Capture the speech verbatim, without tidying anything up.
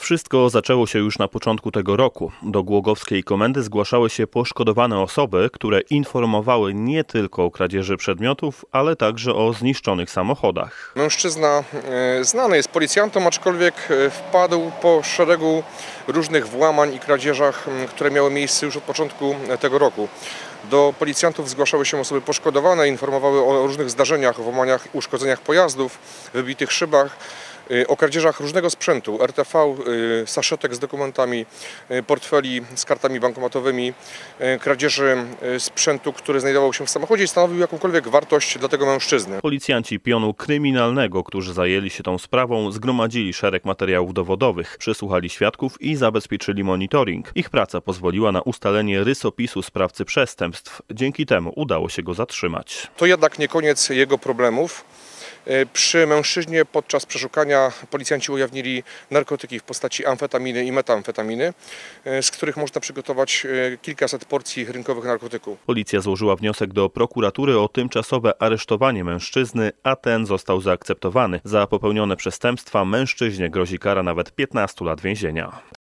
Wszystko zaczęło się już na początku tego roku. Do Głogowskiej Komendy zgłaszały się poszkodowane osoby, które informowały nie tylko o kradzieży przedmiotów, ale także o zniszczonych samochodach. Mężczyzna e, znany jest policjantom, aczkolwiek e, wpadł po szeregu różnych włamań i kradzieżach, m, które miały miejsce już od początku tego roku. Do policjantów zgłaszały się osoby poszkodowane, informowały o różnych zdarzeniach, o włamaniach, uszkodzeniach pojazdów, wybitych szybach, o kradzieżach różnego sprzętu, R T V, saszetek z dokumentami, portfeli z kartami bankomatowymi, kradzieży sprzętu, który znajdował się w samochodzie i stanowił jakąkolwiek wartość dla tego mężczyzny. Policjanci pionu kryminalnego, którzy zajęli się tą sprawą, zgromadzili szereg materiałów dowodowych, przesłuchali świadków i zabezpieczyli monitoring. Ich praca pozwoliła na ustalenie rysopisu sprawcy przestępstw. Dzięki temu udało się go zatrzymać. To jednak nie koniec jego problemów. Przy mężczyźnie podczas przeszukania policjanci ujawnili narkotyki w postaci amfetaminy i metamfetaminy, z których można przygotować kilkaset porcji rynkowych narkotyków. Policja złożyła wniosek do prokuratury o tymczasowe aresztowanie mężczyzny, a ten został zaakceptowany. Za popełnione przestępstwa mężczyźnie grozi kara nawet piętnastu lat więzienia.